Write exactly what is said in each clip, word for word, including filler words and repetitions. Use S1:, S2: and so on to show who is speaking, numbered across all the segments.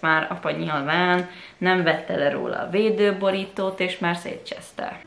S1: már apa nyilván nem vette le róla a védőborítót, és már szétcseszte.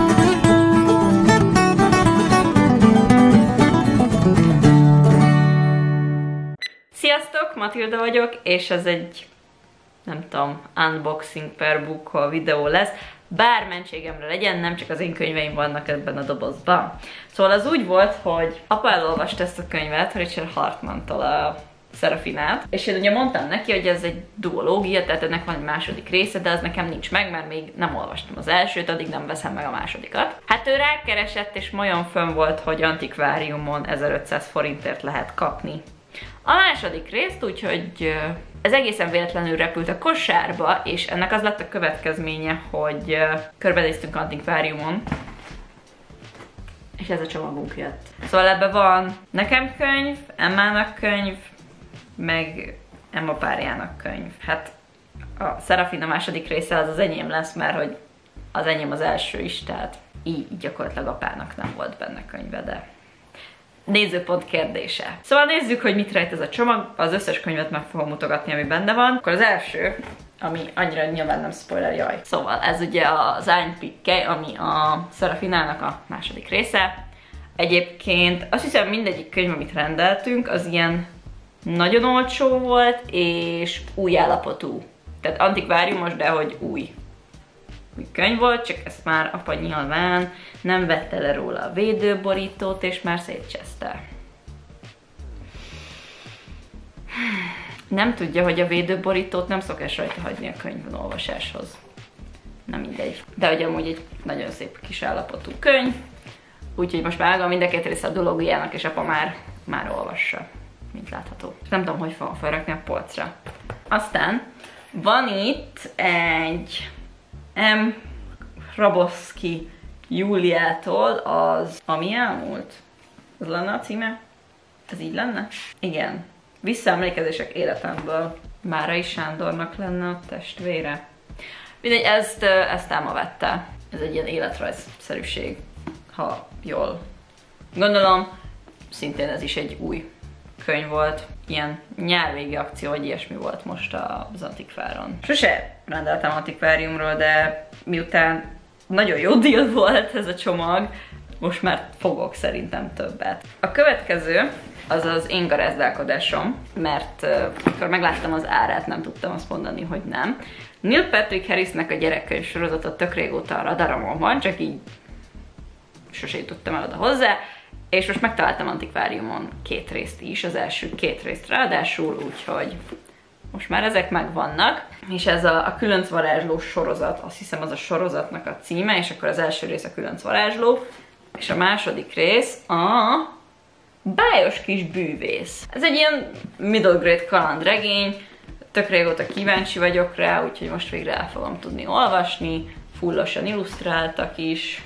S1: Sziasztok, Matilda vagyok, és ez egy, nem tudom, unboxing per book videó lesz. Bár mentségemre legyen, nem csak az én könyveim vannak ebben a dobozban. Szóval az úgy volt, hogy apa elolvasta ezt a könyvet, Richard Hartmantól, a Szerafinát, és én ugye mondtam neki, hogy ez egy duológia, tehát ennek van egy második része, de az nekem nincs meg, mert még nem olvastam az elsőt, addig nem veszem meg a másodikat. Hát ő rákeresett, és olyan fönn volt, hogy antikváriumon ezerötszáz forintért lehet kapni a második részt, úgyhogy ez egészen véletlenül repült a kosárba, és ennek az lett a következménye, hogy körbenéztünk antikváriumon, és ez a csomagunk jött. Szóval ebben van nekem könyv, Emmának könyv, meg Emma párjának könyv. Hát a Szerafina második része az az enyém lesz, mert hogy az enyém az első is, tehát így gyakorlatilag apának nem volt benne könyve, de nézőpont kérdése. Szóval nézzük, hogy mit rejt ez a csomag. Az összes könyvet meg fogom mutogatni, ami benne van. Akkor az első, ami annyira nyilván nem spoiler, jaj. Szóval ez ugye az Ironpick, ami a Szerafinának a második része. Egyébként azt hiszem mindegyik könyv, amit rendeltünk, az ilyen nagyon olcsó volt, és új állapotú. Tehát antikváriumos, de hogy új. Új könyv volt, csak ezt már apa nyilván nem vette le róla a védőborítót, és már szétcseszte. Nem tudja, hogy a védőborítót nem szokás rajta hagyni a könyvben olvasáshoz. Nem mindegy. De hogy amúgy egy nagyon szép kis állapotú könyv, úgyhogy most már mind a két része a duológiának, és apa már, már olvassa, mint látható. Nem tudom, hogy fogom felrakni a polcra. Aztán van itt egy M. Hrabowski Júliától az Ami elmúlt. Ez lenne a címe? Ez így lenne? Igen. Visszaemlékezések életemből. Márai Sándornak lenne a testvére. Mindegy, ezt, ezt Áma vette. Ez egy ilyen életrajzszerűség, ha jól gondolom. Szintén ez is egy új könyv volt. Ilyen nyárvégi akció, vagy ilyesmi volt most az Antikváron. Sose rendeltem antikváriumról, de miután nagyon jó deal volt ez a csomag, most már fogok szerintem többet. A következő az az én garázdálkodásom, mert uh, amikor megláttam az árát, nem tudtam azt mondani, hogy nem. Neil Patrick Harrisnek a gyerekkönyv sorozata tök régóta a radaramon van, csak így sose jutottam el oda hozzá, és most megtaláltam antikváriumon két részt is, az első két részt ráadásul, úgyhogy most már ezek megvannak, és ez a, a Különc varázsló sorozat, azt hiszem az a sorozatnak a címe, és akkor az első rész a Különc varázsló, és a második rész a Bájos kis bűvész. Ez egy ilyen middle grade kalandregény, tök régóta kíváncsi vagyok rá, úgyhogy most végre el fogom tudni olvasni, fullosan illusztráltak is,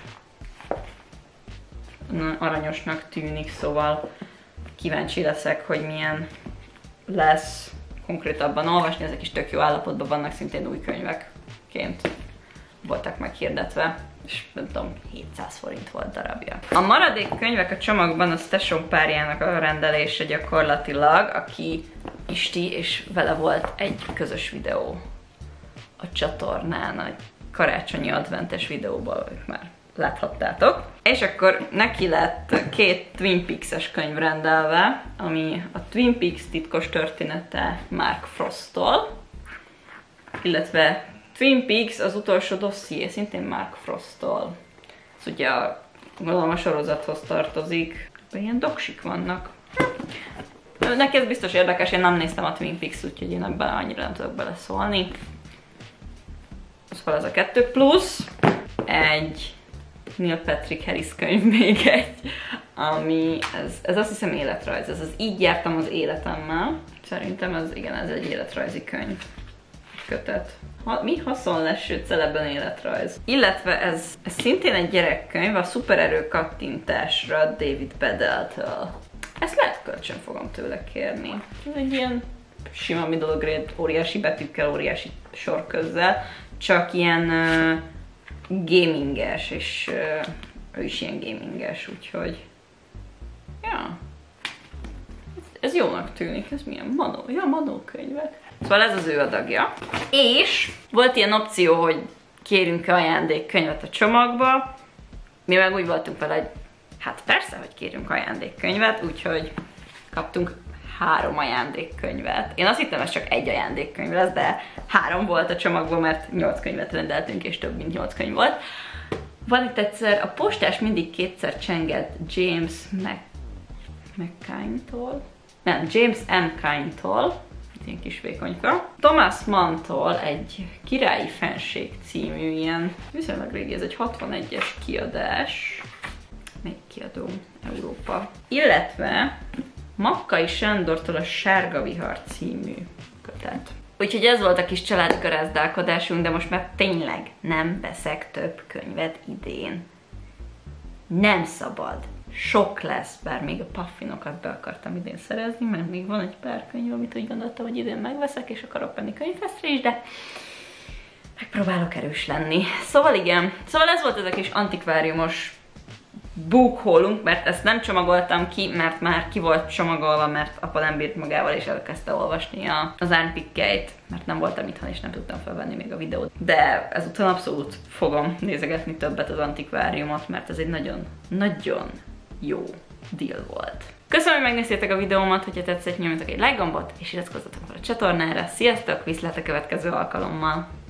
S1: aranyosnak tűnik, szóval kíváncsi leszek, hogy milyen lesz konkrétabban olvasni, ezek is tök jó állapotban vannak, szintén új könyvekként voltak meghirdetve, és nem tudom, hétszáz forint volt darabja. A maradék könyvek a csomagban a Tesóm párjának a rendelése gyakorlatilag, aki Isti, és vele volt egy közös videó a csatornán, egy karácsonyi adventes videóban, ők már láthattátok. És akkor neki lett két Twin Peaks-es könyv rendelve, ami a Twin Peaks titkos története Mark Frosttól, illetve Twin Peaks az utolsó dosszié, szintén Mark Frosttól. Ez ugye a, gondolom a sorozathoz tartozik. Ilyen doksik vannak. Neki ez biztos érdekes, én nem néztem a Twin Peaks, úgyhogy én ebben annyira nem tudok beleszólni. Szóval ez a kettő plusz egy Neil Patrick Harris könyv még egy, ami, ez, ez azt hiszem életrajz, ez az Így jártam az életemmel. Szerintem ez, igen, ez egy életrajzi könyv. Kötet. Ha, mi haszonleső celebben életrajz. Illetve ez, ez szintén egy gyerekkönyv, a Szupererő kattintásra David Bedell-től. Ezt lehet kölcsön fogom tőle kérni. Ez egy ilyen sima middle grade, óriási betűkkel, óriási sorközzel, csak ilyen uh, gaminges, és uh, ő is ilyen gaminges, úgyhogy ja. Ez, ez jónak tűnik, ez milyen manó, ja, manó könyvek. Szóval ez az ő adagja. És volt ilyen opció, hogy kérünk ajándékkönyvet a csomagba. Mi meg úgy voltunk vele, hogy hát persze, hogy kérünk ajándékkönyvet, úgyhogy kaptunk három ajándékkönyvet. Én azt hittem, ez csak egy ajándékkönyv lesz, de három volt a csomagban, mert nyolc könyvet rendeltünk, és több mint nyolc könyv volt. Van itt egyszer, a postás mindig kétszer csengett James Mac... McKine-tól. Nem, James M. Kine-tól. Ilyen kis vékonyka. Thomas Mann-tól egy Királyi Fenség című ilyen, viszonylag régi, ez egy hatvanegyes kiadás. Még kiadó, Európa. Illetve Makkai Sándortól a Sárga Vihar című kötet. Úgyhogy ez volt a kis családi garázdálkodásunk, de most már tényleg nem veszek több könyvet idén. Nem szabad. Sok lesz, bár még a puffinokat be akartam idén szerezni, mert még van egy pár könyv, amit úgy gondoltam, hogy idén megveszek, és akarok menni könyvfesztre is, de megpróbálok erős lenni. Szóval igen, szóval ez volt ez a kis antikváriumos book haulunk, mert ezt nem csomagoltam ki, mert már ki volt csomagolva, mert apa nem bírt magával, és elkezdte olvasni a, az árpikkeit, mert nem voltam itthon, és nem tudtam felvenni még a videót. De ezután abszolút fogom nézegetni többet az antikváriumot, mert ez egy nagyon, nagyon jó deal volt. Köszönöm, hogy megnéztétek a videómat, hogyha tetszett, nyomjatok egy like gombot, és iratkozzatok fel a csatornára. Sziasztok, viszlát a következő alkalommal!